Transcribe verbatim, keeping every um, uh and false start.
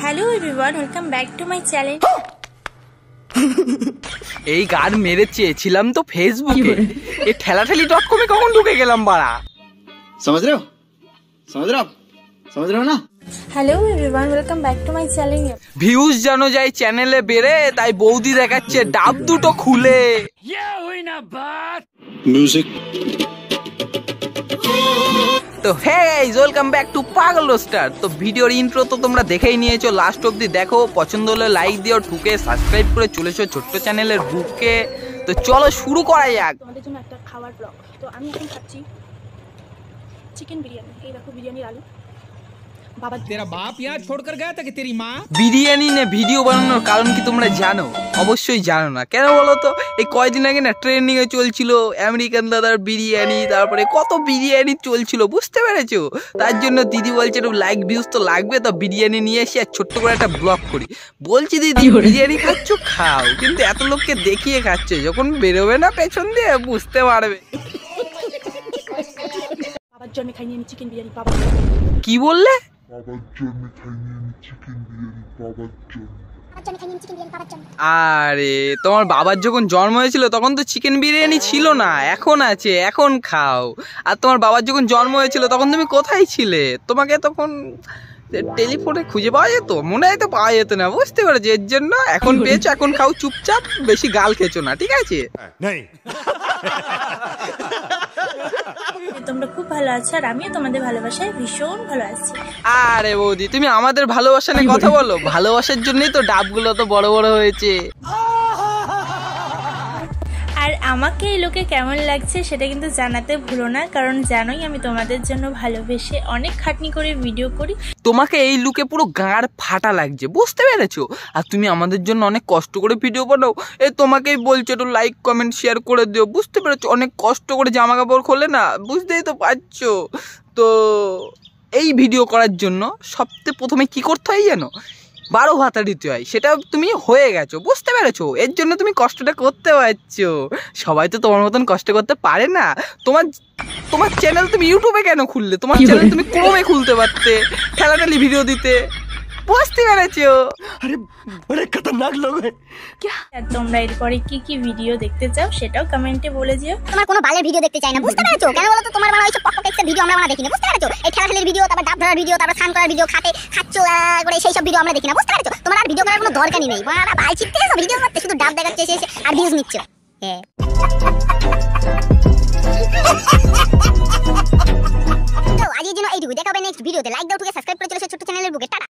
Hello everyone, welcome back to my channel. এই গান মেরে চেয়েছিলাম তো ফেসবুকে, এই ঠেলাঠেলি ডট কমে কখন ঢুকে গেলাম বাড়া। समझ रहे हो समझ रहे हो समझ रहे हो ना। Hello everyone, welcome back to my channel. Views জানো যায় চ্যানেলে বেড়ে, তাই বৌদি দেখাচ্ছে ডাব দুটো খুলে। म्यूजिक তো hey guys, welcome back to Pagal roaster. তো ভিডিওর ইন্ট্রো তো তোমরা দেখেই নিয়েছো, লাস্ট অবধি দেখো, পছন্দ হলে লাইক দিও, ঠুকে সাবস্ক্রাইব করে চলেছো ছোট্ট চ্যানেলের বুকে। তো চলো শুরু করা যাক তোমাদের জন্য একটা খাবার ব্লগ। তো আমি এখন খাচ্ছি চিকেন বিরিয়ানি। এই দেখো বিরিয়ানির আলু। বাবা तेरा बाप यहाँ छोड़कर गया था कि तेरी माँ? বিরিয়ানি নিয়ে ভিডিও বানানোর কারণ কি তোমরা জানো? অবশ্যই জানো না। কেন বলো তো? এই কয়দিন আগে না ট্রেন্ডিং এ চলছিল আমেরিকান দাদার বিরিয়ানি, তারপরে কত বিরিয়ানি চলছিল, বুঝতে পেরেছো? তার জন্য দিদি বলছে একটু লাইক ভিউজ তো লাগবে, তো বিরিয়ানি নিয়ে এসে আর ছোট্ট করে একটা ব্লগ করি। বলছি দিদি বিরিয়ানি খাচ্ছ খাও, কিন্তু এত লোককে দেখিয়ে খাচ্ছে, যখন বেরোবে না পেছন দিয়ে বুঝতে পারবে। বাবার জন্য খাইনি আমি চিকেন বিরিয়ানি। বাবা কি বললে? বাবার জন্য খাইনি আমি চিকেন বিরিয়ানি, বাবার জন্য। আরে তোমার বাবার যখন জন্ম হয়েছিল তখন তো চিকেন বিরিয়ানি ছিল না, এখন আছে, এখন খাও। আর তোমার বাবার যখন জন্ম হয়েছিল তখন তুমি কোথায় ছিলে? তোমাকে তখন টেলিফোনে খুঁজে পাওয়া যেত? মনে হয় তো পাওয়া যেত না, বুঝতে পেরেছো? এর জন্য এখন পেয়েছো, এখন খাও চুপচাপ, বেশি গাল খেছো না, ঠিক আছে? তোমরা খুব ভালো আছো আর আমিও তোমাদের ভালোবাসায় ভীষণ ভালো আছি। আরে বৌদি, তুমি আমাদের ভালোবাসা নিয়ে কথা বলো, ভালোবাসার জন্যই তো ডাবগুলো তো বড় বড় হয়েছে। আর আমাকে এই লোকে কেমন লাগছে সেটা কিন্তু জানাতে ভুলো না, কারণ জানোই আমি তোমাদের জন্য ভালোবেসে অনেক খাটনি করে ভিডিও করি। তোমাকে এই লুকে পুরো গাঁড় ফাটা লাগছে, বুঝতে পেরেছো? আর তুমি আমাদের জন্য অনেক কষ্ট করে ভিডিও বানাও, এই তোমাকেই বলছো একটু লাইক কমেন্ট শেয়ার করে দিও, বুঝতে পেরেছো? অনেক কষ্ট করে জামা কাপড় খোলে না, বুঝতেই তো পারছো। তো এই ভিডিও করার জন্য সবচেয়ে প্রথমে কি করতে হয় জানো? বারো ভাতা দিতে হয়, সেটা তুমি হয়ে গেছো, বুঝতে পেরেছো? এর জন্য তুমি কষ্টটা করতে পারছো। সবাই তো তোমার মতন কষ্ট করতে পারে না। তোমার তোমার চ্যানেল তুমি ইউটিউবে কেন খুললে? তোমার চ্যানেল তুমি ক্রোমে খুলতে পারতে, ঠেলাঠালি ভিডিও দিতে, বুঝতে পেরেছো? अरे बड़े खतरनाक लोग हैं। আর তোমরা এরপরে কি কি ভিডিও দেখতে চাও সেটাও কমেন্টে বলে দিও। তোমার কোনো বালের ভিডিও দেখতে চাই না, বুঝতে পেরেছো? কেন বলো তো? তোমার মানে ওইসব পক পকেক্সের ভিডিও আমরা দেখি না, বুঝতে পেরেছো? এই ঠেলাঠেলির ভিডিও, তারপর ডাব ধরার ভিডিও, তারপর স্নান করার ভিডিও, খাতে খাচ্ছো করে সেই সব ভিডিও আমরা দেখি না, বুঝতে পেরেছো? তোমার আর ভিডিও করার কোনো দরকারই নেই। বাড়া ভাই চিপতে গেছো ভিডিও করতে, শুধু ডাব দেখাচ্ছে এসে এসে আর ভিউজ নিচ্ছো। হ্যাঁ তো আজকের জন্য এইটুকু, দেখা হবে নেক্সট ভিডিওতে। লাইক দাও, টুকে সাবস্ক্রাইব করে চলেছো ছোট্ট চ্যানেলের বুকে। টাটা।